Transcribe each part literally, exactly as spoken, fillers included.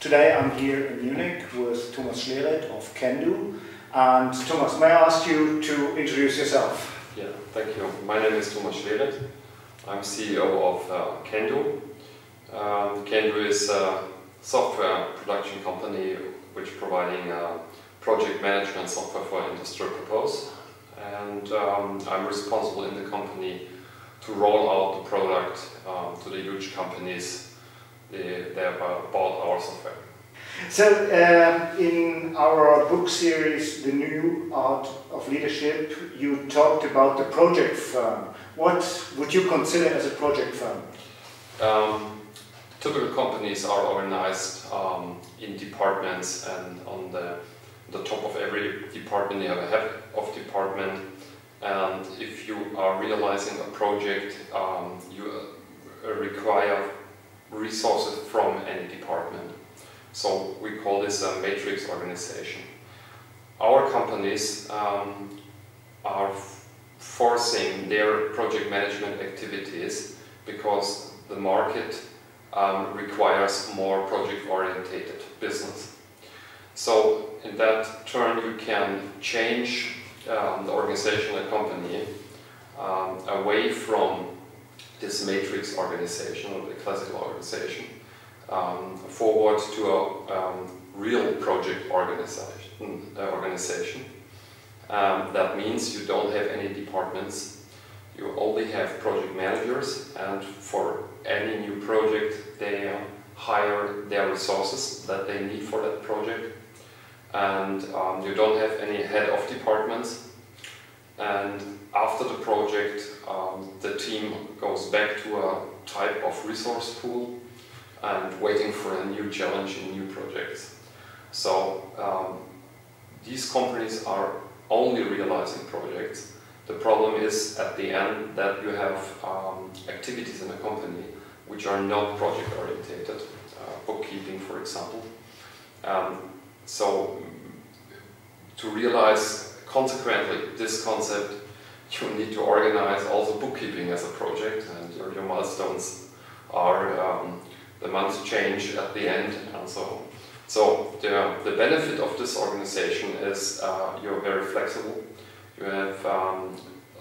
Today I'm here in Munich with Thomas Schlereth of cando. And Thomas, may I ask you to introduce yourself? Yeah, thank you. My name is Thomas Schlereth. I'm C E O of uh, cando. Um, cando is a software production company which is providing uh, project management software for industrial purpose. And um, I'm responsible in the company to roll out the product um, to the huge companies that have bought our software. So, um, in our book series, The New Art of Leadership, you talked about the project firm. What would you consider as a project firm? Um, typical companies are organized um, in departments, and on the, the top of every department you have a head of department. And if you are realizing a project, um, you uh, require resources from any department. So we call this a matrix organization. Our companies um, are forcing their project management activities because the market um, requires more project-oriented business. So in that turn you can change um, the organization of the company um, away from this matrix organization or the classical organization um, forward to a um, real project organization. Uh, organization. Um, that means you don't have any departments, you only have project managers, and for any new project they uh, hire their resources that they need for that project. And um, you don't have any head of departments. And after the project, um, the team goes back to a type of resource pool and waiting for a new challenge in new projects. So um, these companies are only realizing projects. The problem is at the end that you have um, activities in a company which are not project orientated, uh, bookkeeping for example. Um, so to realize consequently this concept, you need to organize also bookkeeping as a project, and your, your milestones are um, the months change at the end and so on. So the, the benefit of this organization is uh, you're very flexible, you have um,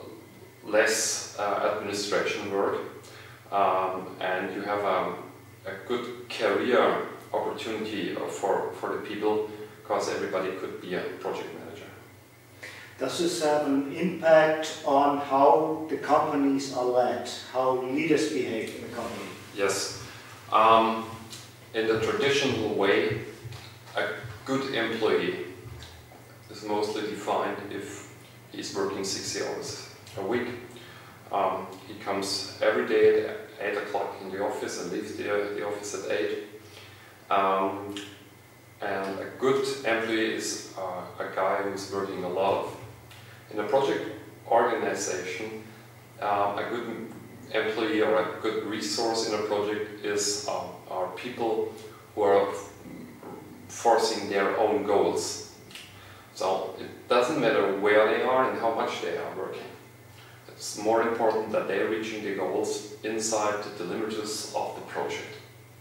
less uh, administration work, um, and you have a, a good career opportunity for, for the people, because everybody could be a project manager. Does this have an impact on how the companies are led, how leaders behave in the company? Yes. Um, in the traditional way, a good employee is mostly defined if he's working sixty hours a week. Um, he comes every day at eight o'clock in the office and leaves the, the office at eight. Um, and a good employee is uh, a guy who's working a lot. In a project organization, um, a good employee or a good resource in a project is um, are people who are forcing their own goals. So it doesn't matter where they are and how much they are working. It's more important that they're reaching the goals inside the limits of the project.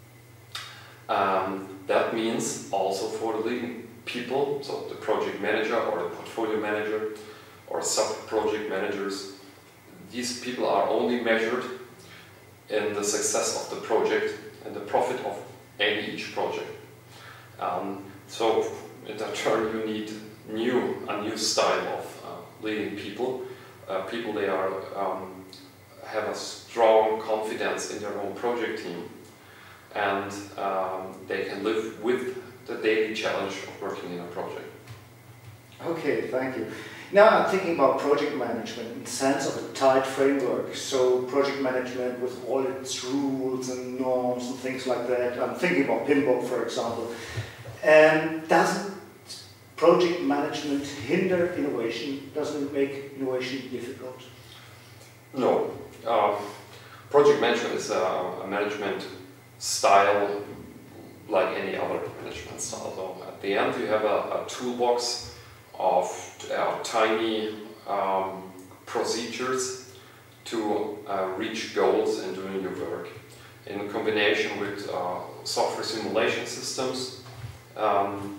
Um, that means also for the leading people, so the project manager or the portfolio manager or sub-project managers, these people are only measured in the success of the project and the profit of any each project. Um, so in that turn you need new, a new style of uh, leading people. Uh, people they are um, have a strong confidence in their own project team, and um, they can live with the daily challenge of working in a project. Okay, thank you. Now I'm thinking about project management in the sense of a tight framework. So project management with all its rules and norms and things like that. I'm thinking about PMBOK, for example. And doesn't project management hinder innovation? Doesn't it make innovation difficult? No. Uh, project management is a, a management style like any other management style. So at the end you have a, a toolbox of uh, tiny um, procedures to uh, reach goals in doing your work, in combination with uh, software simulation systems, um,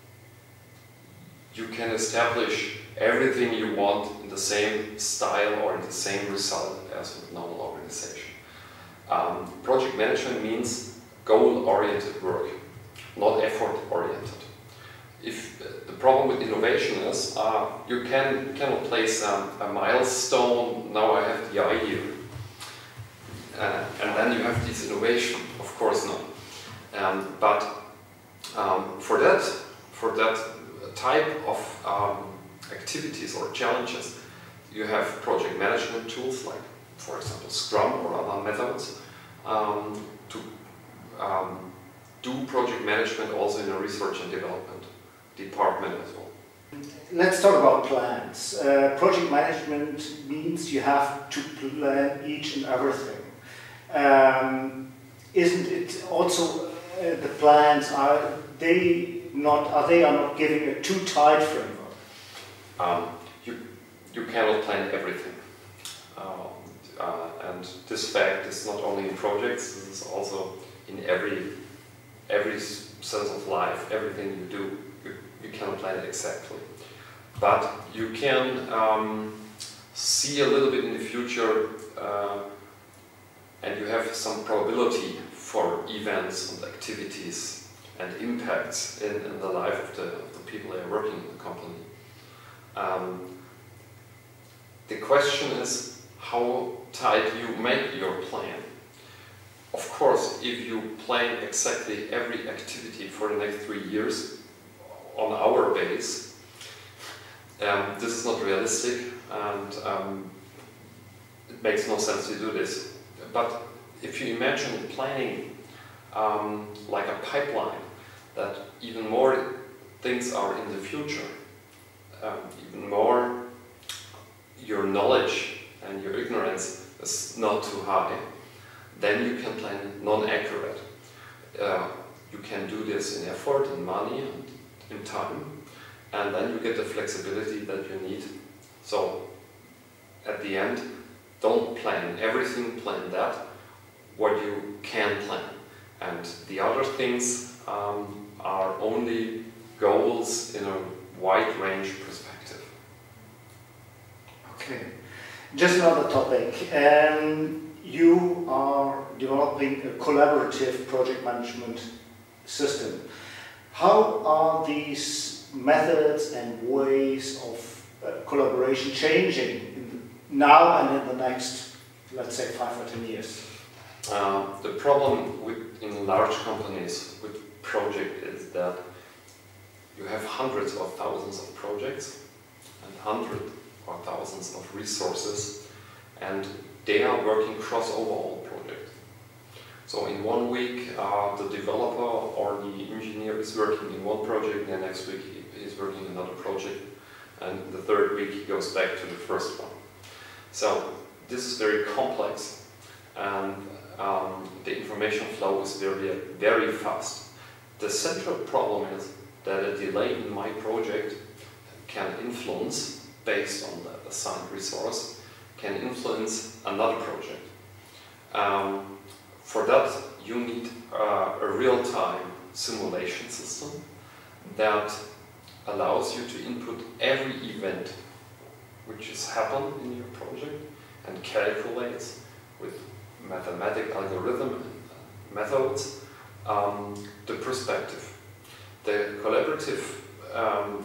you can establish everything you want in the same style or in the same result as with normal organization. Um, project management means goal-oriented work, not effort-oriented. If uh, the problem with innovation is uh, you can cannot place um, a milestone. Now I have the idea, uh, and then you have this innovation. Of course not. Um, but um, for that, for that type of um, activities or challenges, you have project management tools like, for example, Scrum or other methods um, to um, do project management also in a research and development department as well. Let's talk about plans. Uh, project management means you have to plan each and everything. Um, isn't it also uh, the plans are they not are they are not giving a too tight framework? Um, you you cannot plan everything, um, uh, and this fact is not only in projects. This is also in every every sense of life. Everything you do, you, you cannot plan it exactly, but you can um, see a little bit in the future, uh, and you have some probability for events and activities and impacts in, in the life of the, of the people that are working in the company. Um, the question is how tight you make your plan. Of course, if you plan exactly every activity for the next three years on our base, um, this is not realistic, and um, it makes no sense to do this. But if you imagine planning um, like a pipeline, that even more things are in the future, um, even more your knowledge and your ignorance is not too high, then you can plan non-accurate. Uh, you can do this in effort, in money, and in time, and then you get the flexibility that you need. So, at the end, don't plan everything, plan that, what you can plan. And the other things um, are only goals in a wide range perspective. Okay, just another topic. Um, you are developing a collaborative project management system. How are these methods and ways of uh, collaboration changing in the, now and in the next, let's say, five or ten years? Uh, the problem with in large companies with project is that you have hundreds or thousands of projects and hundreds or thousands of resources, and they are working cross over all projects. So in one week uh, the developer or the engineer is working in one project, and the next week he is working in another project, and the third week he goes back to the first one. So this is very complex, and um, the information flow is very, very fast. The central problem is that a delay in my project can influence, based on the assigned resource, can influence another project. Um, for that, you need uh, a real-time simulation system that allows you to input every event which has happened in your project and calculates with mathematical algorithm and methods um, the perspective. The collaborative um,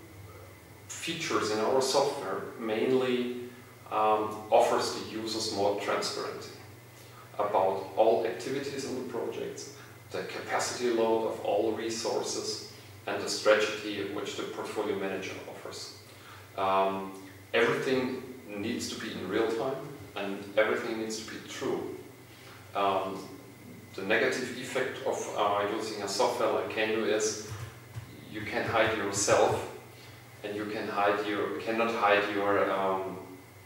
features in our software mainly um, offers the users more transparency about all activities in the projects, the capacity load of all resources, and the strategy which the portfolio manager offers. Um, everything needs to be in real time, and everything needs to be true. Um, the negative effect of uh, using a software like Cando is you can hide yourself, and you can hide your cannot hide your um,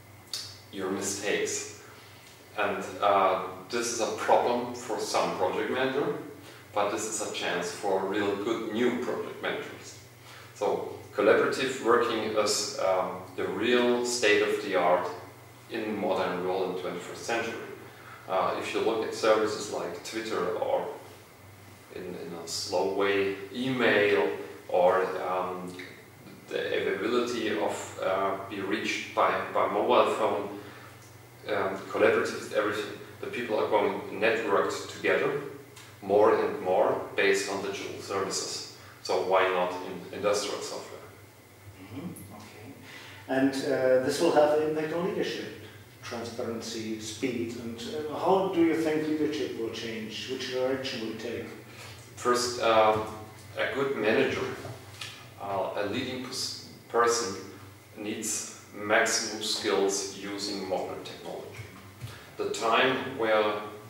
your mistakes, and uh, this is a problem for some project manager, but this is a chance for real good new project managers. So collaborative working is um, the real state of the art in modern world in the twenty-first century. Uh, if you look at services like Twitter or in, in a slow way, email, or um, the availability of uh, be reached by, by mobile phone, um, collaborative, everything. The people are going networked together more and more based on digital services. So why not in industrial software? Mm-hmm. Okay. And uh, this will have an impact on leadership, transparency, speed. And uh, how do you think leadership will change? Which direction will it take? First, um, a good manager, uh, a leading person needs maximum skills using modern technology. The time where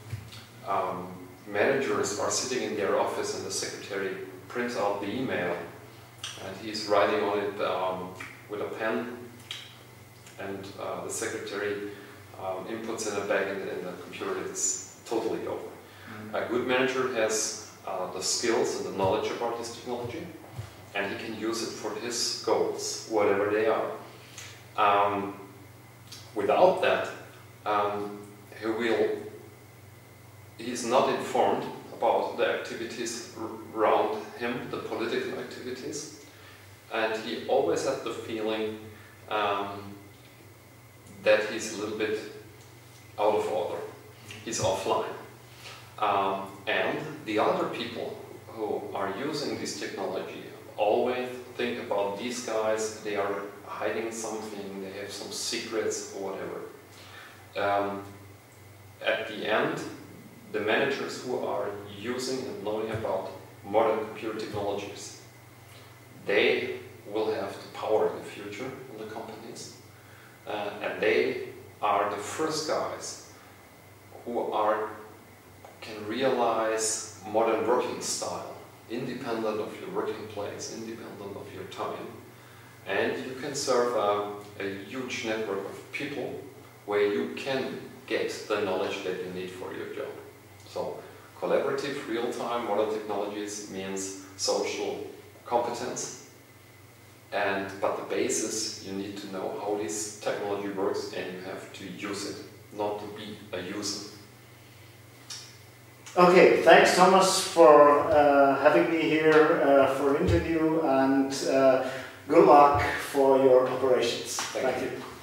um, managers are sitting in their office and the secretary prints out the email and he's writing on it um, with a pen, and uh, the secretary um, inputs in a bag in the, in the computer, it's totally over. Mm-hmm. A good manager has uh, the skills and the knowledge about this technology, and he can use it for his goals, whatever they are. Um, without that, um, he will, he's not informed about the activities around him, the political activities, and he always has the feeling um, that he's a little bit out of order. He's offline. Um, and the other people who are using this technology always think about these guys, they are hiding something, they have some secrets or whatever. Um, at the end, the managers who are using and knowing about modern computer technologies, they will have the power in the future in the companies, uh, and they are the first guys who are can realize modern working style, independent of your working place, independent of your time, and you can serve a, a huge network of people where you can get the knowledge that you need for your job. So collaborative, real-time, modern technologies means social competence, and but the basis, you need to know how this technology works and you have to use it, not to be a user. Okay, thanks Thomas for uh, having me here uh, for an interview, and uh, good luck for your operations. Thank, Thank you. you.